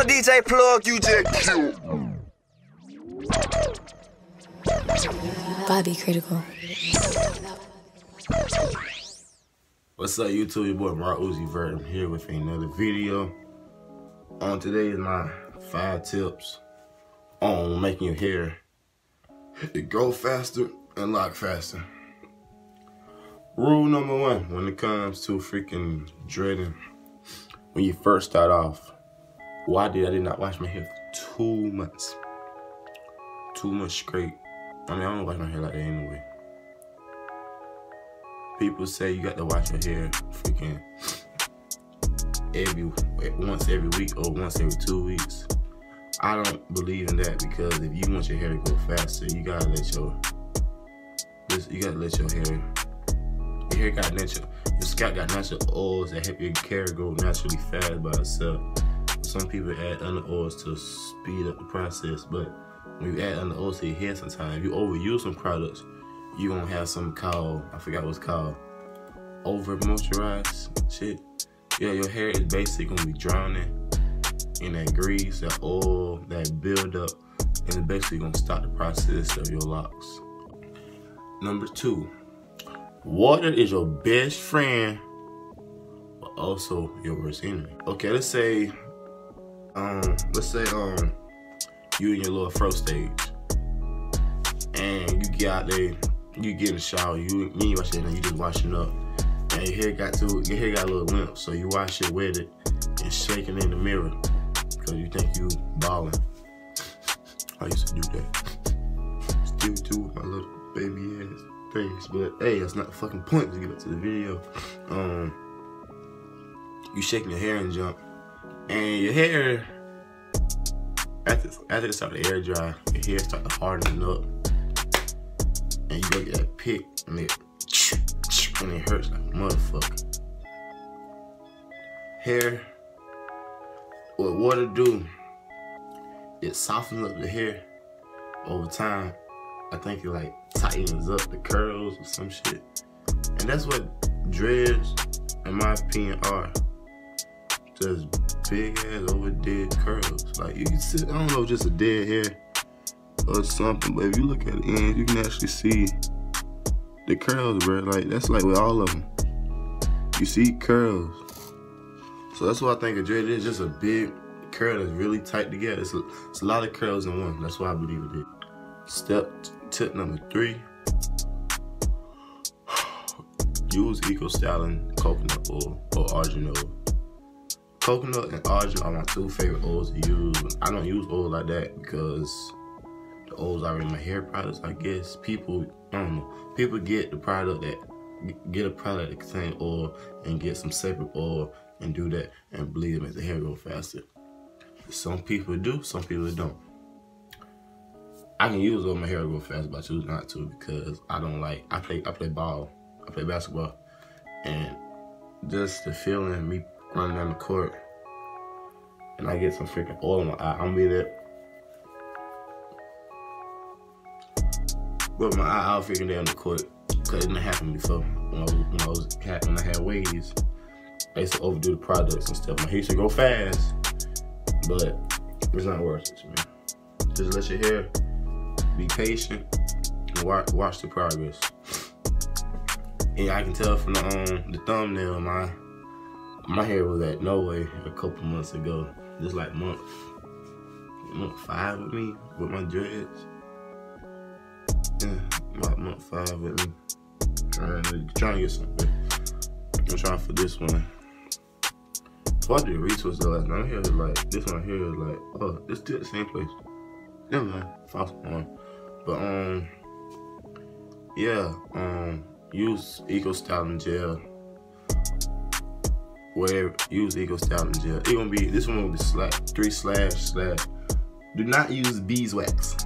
on DJ Plug, you just killed. Bobby Critical. What's up, YouTube? Your boy Mark Uzi Vert. I'm here with another video. Today is my 5 tips on making your hair grow faster and lock faster. Rule number 1 when it comes to freaking dreading, when you first start off, I did not wash my hair for 2 months. 2 months straight. I don't wash my hair like that anyway. People say you got to wash your hair freaking once every week or once every 2 weeks. I don't believe in that, because if you want your hair to grow faster, you gotta let your hair got natural. Your scalp got natural oils that help your hair grow naturally fast by itself. Some people add other oils to speed up the process, but when you add other oils to your hair, sometimes if you overuse some products, you're gonna have something called, I forgot what's called, over moisturized shit. Yeah, your hair is basically gonna be drowning in that grease, that oil, that build-up, and it's basically gonna stop the process of your locks. Number 2, water is your best friend, but also your worst enemy. Okay, let's say you in your little fro stage, and you get out there, you get in the shower, you wash your hair, you just washing up, and your hair got a little limp, so you wash it with it and shaking in the mirror because you think you balling. I used to do that. Still do with my little baby ass things, but hey, that's not the fucking point. To get up to the video. You shaking your hair and jump, and your hair, after it start to air dry, your hair start to harden up, and you go get that pick, and it hurts like a motherfucker. Hair, what water do, it softens up the hair over time. I think it like tightens up the curls or some shit. And that's what dreads, in my opinion, are. Just big ass over dead curls. Like, you can see, I don't know, just a dead hair or something, but if you look at the ends, you can actually see the curls, bro. Like, that's like with all of them. You see curls. So that's what I think a dread is, just a big curl that's really tight together. It's a lot of curls in one. That's why I believe it is. Tip number 3. Use Eco Styling coconut oil or argan oil. Coconut and argan are my 2 favorite oils to use. I don't use oil like that because the oils are in my hair products, I guess. People, I don't know. People get a product that contains oil and get some separate oil and do that and believe it makes the hair grow faster. Some people do, some people don't. I can use oil my hair to grow faster, but I choose not to because I don't like. I play ball, I play basketball, and just the feeling me running down the court and I get some freaking oil in my eye, I'm be there. But my eye out freaking down the court, because it didn't happen before. When I had waves, I used to overdo the products and stuff. My hair used to go fast, but it's not worth it, man. Just let your hair be patient and watch the progress. And I can tell from the thumbnail, my hair was at no way a couple months ago. Just like month 5 with me, with my dreads. Yeah, about month 5 with me. Trying to get something. I'm trying for this one. Before I did a retwist though last night, my hair is like, this one here is like, oh, it's still the same place. Never mind, false one. But yeah, use Eco Styling gel. Use Eco Styling gel. It's gonna be, this one will be 3//. Do not use beeswax.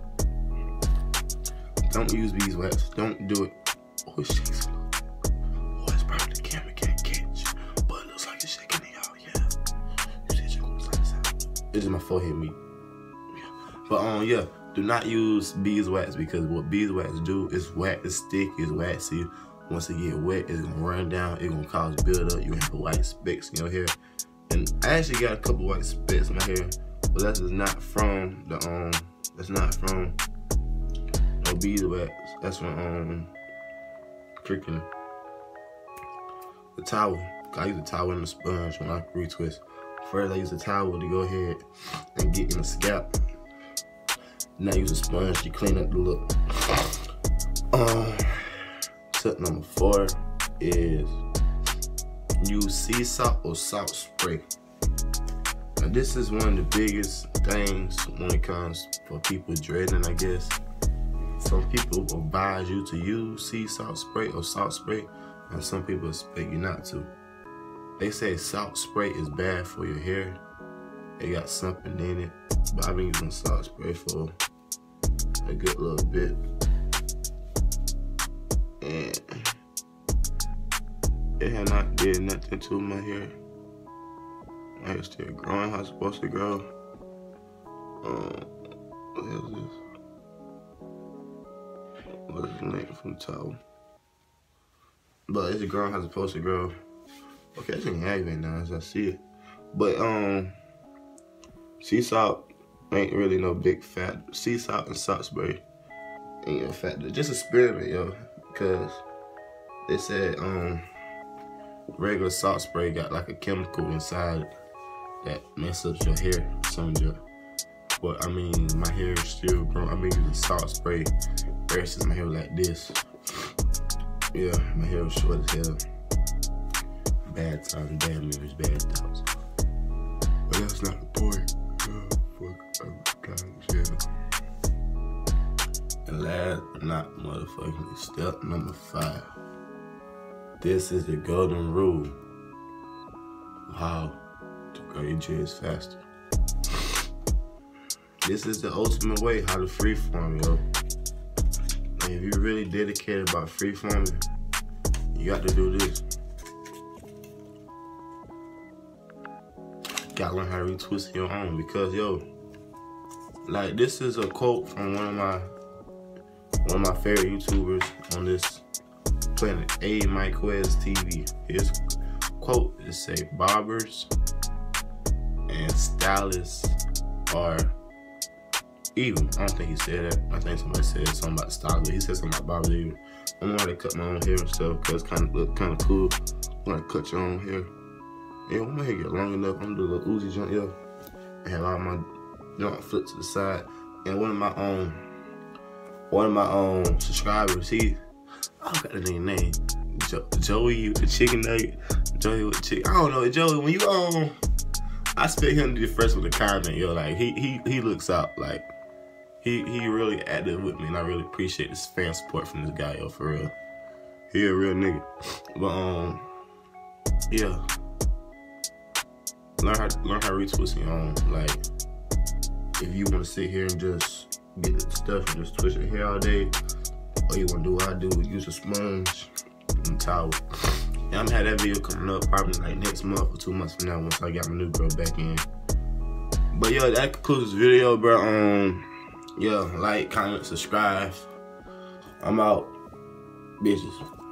Don't use beeswax. Don't do it. Oh, it shakes. Oh, it's probably the camera can't catch, but it looks like it's shaking it out. Yeah. You said you're gonna slide this out. It's just my forehead meat. Yeah. But yeah. Do not use beeswax, because what beeswax do is wet, it's sticky, it's waxy. Once it get wet, it's gonna run down, it's gonna cause buildup. You have white specks in your hair, And I actually got a couple white specks in my hair, but that's not from the that's not from no beeswax. That's from freaking the towel. I use a towel and a sponge when I retwist. First I use a towel to go ahead and get in the scalp. Now I use a sponge to clean up the look. Tip number 4 is use sea salt or salt spray. Now this is one of the biggest things when it comes for people dreading, I guess. Some people advise you to use sea salt spray or salt spray, and some people expect you not to. They say salt spray is bad for your hair. It got something in it, but I've been using salt spray for a good little bit. And it had not did nothing to my hair. My hair's still growing how it's supposed to grow. What is this? What is the name from the towel? But it's growing how it's supposed to grow. Okay, it's getting aggravating now as I see it. But sea salt ain't really no big fat. Sea salt and salt spray ain't a factor. Just experiment, yo, because they said regular salt spray got like a chemical inside that messes up your hair. But I mean, my hair is still growing. I've been using salt spray ever since my hair was like this. Yeah, my hair was short as hell. Bad times, bad memories, bad thoughts. But that's not the point. And last but not motherfucking step number 5. This is the golden rule of how to grow your dreads faster. This is the ultimate way how to freeform, yo. And if you're really dedicated about freeforming, you got to do this. You gotta learn how to retwist your own, because yo, like, this is a quote from one of my favorite YouTubers on this planet, A. Myquez TV. His quote is say, barbers and stylists are evil. I don't think he said that. I think somebody said something about stylists. He said something about barbers evil. I'm gonna to cut my own hair and stuff because it's look kind of cool. I'm gonna cut your own hair. Yeah, when my hair get long enough, I'm gonna do a little Uzi jump, yo, and have all my jump flip to the side. And one of my subscribers, I got the name, Joey with the chicken nugget, Joey with the chicken. I don't know, Joey. When you I expect him to be first with a comment, yo. Like he looks out, like he really active with me, and I really appreciate this fan support from this guy, yo. For real, he a real nigga. But yeah. Learn how to retwist your own. Like, if you want to sit here and just get the stuff and just twist your hair all day, or you want to do what I do, use a sponge and towel. And I'm gonna have that video coming up probably like next month or 2 months from now once I got my new girl back in. But yeah, that concludes this video, bro. Yeah, like, comment, subscribe. I'm out, bitches.